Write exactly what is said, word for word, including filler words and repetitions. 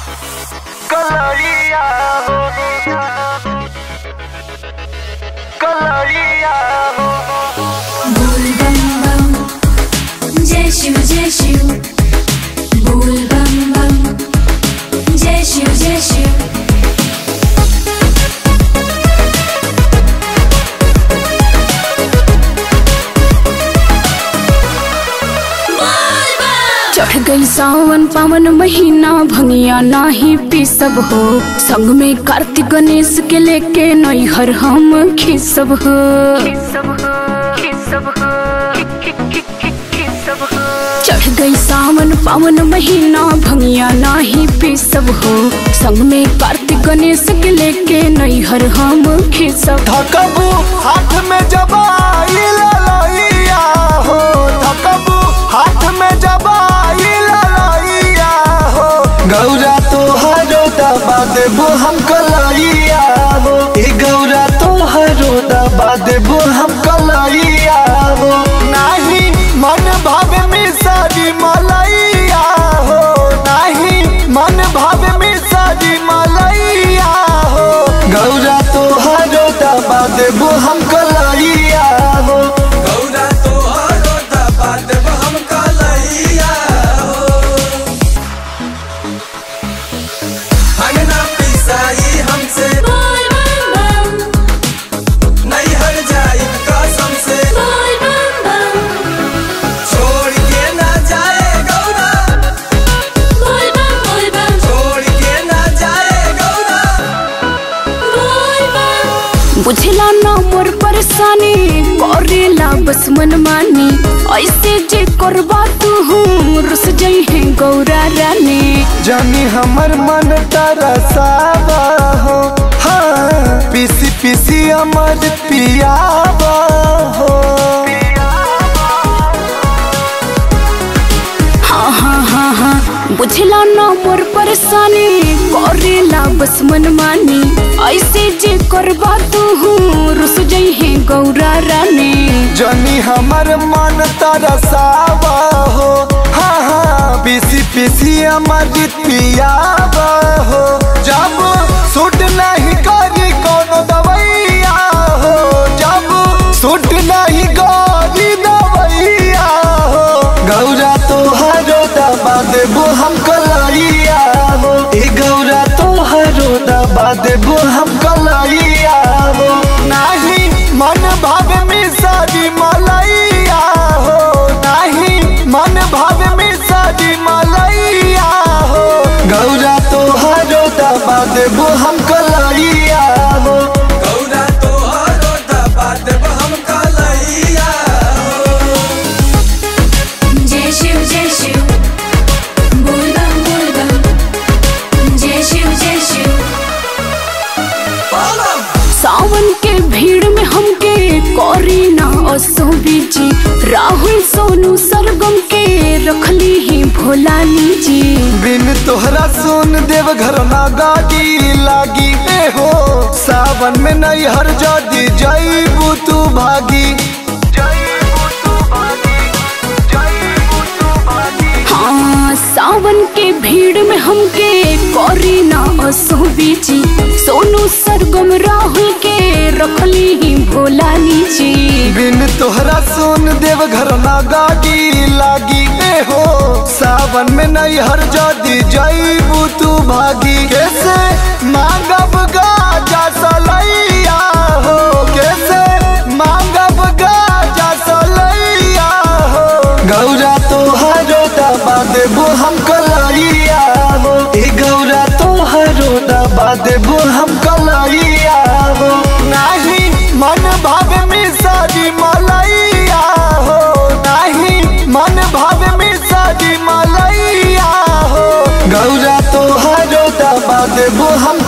कलरिया हो कलरिया हो। बोल बम बम जय शिव जय शिव, बोल बम बम जय शिव जय शिव। चढ़ गई सावन पावन महीना, भंगिया नाही पी सब हो। संग में कार्तिक गणेश के लेके नैहर हम खिसब हो। चढ़ गई सावन पावन महीना, भंगिया नाही पी सब हो। संग में कार्तिक गणेश के लेके नैहर हम खिसब। धकबू हाथ में जबाई ललैया हो, धकबू हाथ में जबाई ललैया हो। गौरा तोहरो दबा देबो हम कलैया हो, ए गौरा तोहरो दबा देबो हम कलैया हो। नाही मन भावे मिसारी मलैया हो, नाही मन भावे मिसारी मलैया हो। गौरा तोहरो दबा देबो हम कलैया हो, गौरा तोहरो दबा देबो हम कलैया हो। अंगना पिसाई हमसे बोल बम बम, नहीं हर जाई कसम से बोल बम बम, छोड़ के ना जाए गौरा, बोल बम बोल बम, छोड़ के ना जाए गौरा। बोल बम। बुझला ना मोर परेशानी, करेला बस मनमानी। ऐसे जे करबा तू हूँ रुस जई है गौरा रानी। जानी हमर मन तरसावा हो, हाँ पीसी पीसी अमर पियावा हो। हाँ हाँ हाँ हाँ बुझला ना मोर परेशानी, करेला बस मनमानी। ऐसे जे करबा तू हूँ रुस जई है गौरा रानी। जानी हमर मन तरसावा हो, हाँ हाँ पीसी पीसी अमर पियावा हो। जब सूट नहीं करी कोनो दवैया हो, जब सूट नहीं करी दवैया हो। गौरा तोहरो दबा देबो हम कलैया हो, ए गौरा तोहरो दबा देबो हम कलैया हो। नाही मन भावे मिसारी मलैया हो, नाही मन भावे मिसारी मलैया हो। गौरा तोहरो दबा देबो हम कलैया हो, गौरा तोहरो दबा देबो हम कलैया हो। जय शिव जय शिव, बोल बम बोल बम, जय शिव जय शिव। सावन के भीड़ में हमके करीना असो बीजी। राहुल सोनू सरगम के रखली ही भोलानी जी। बिन तोहरा सुन देव घर ना गाड़ी लागी ए हो। सावन में नहीं हर जदी जईबू तू भागी, जईबू तू भागी, जईबू तू भागी। हाँ सावन के भीड़ में हमके करीना असो बीजी। सोनू सरगम राहुल के रखली ही भोलानी जी। बिन तोहरा सुन देव घर ना गाड़ी लागी ए हो। सावन में नहीं हर जदी जईबू तू भागी। कैसे मांगब गाजा सलैया हो, कैसे मांगब गाजा सलैया हो। गौरा तोहरो दबा देबो हम कलैया हो, ए गौरा तोहरो दबा देबो हम कलैया हो। नाही मन भावे मिसारी मलैया हो, नाही मन भावे मिसारी मलैया हो। गौरा तोहरो दबा देबो हम